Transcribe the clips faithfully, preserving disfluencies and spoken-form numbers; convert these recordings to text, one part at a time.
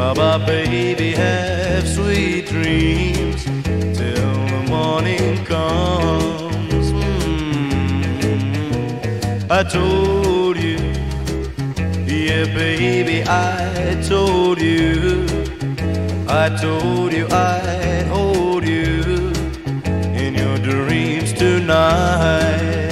Bye-bye, baby, have sweet dreams till the morning comes. Mm-hmm. I told you, yeah, baby, I told you, I told you I'd hold you in your dreams tonight.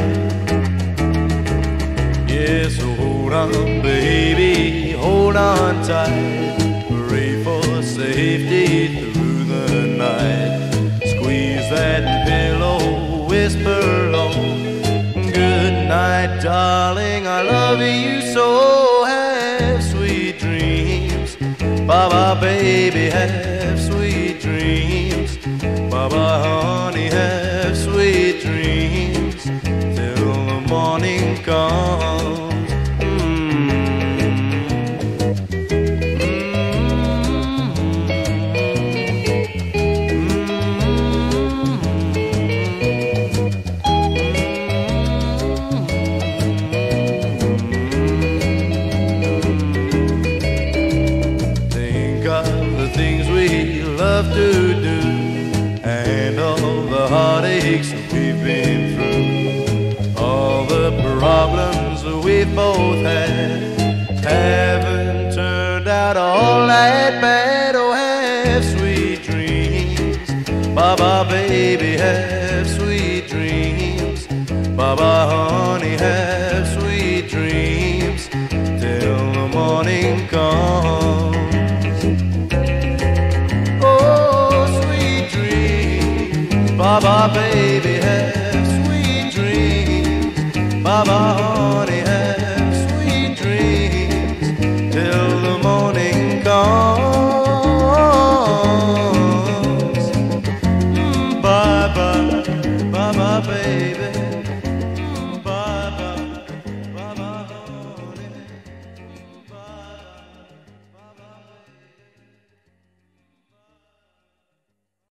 Yeah, so hold on, baby, hold on tight. Pray for safety through the night. Squeeze that pillow, whisper low, good night, darling, I love you so. Have sweet dreams, bye-bye, baby, have sweet dreams. Bye-bye, honey, have sweet dreams till the morning comes. Love to do, and all the heartaches we've been through, all the problems we've both had, haven't turned out all that bad. Oh, have sweet dreams, bye-bye, baby, have sweet dreams. Bye-bye, honey, have sweet dreams till the morning comes. Bye-bye, baby, have sweet dreams. Bye-bye.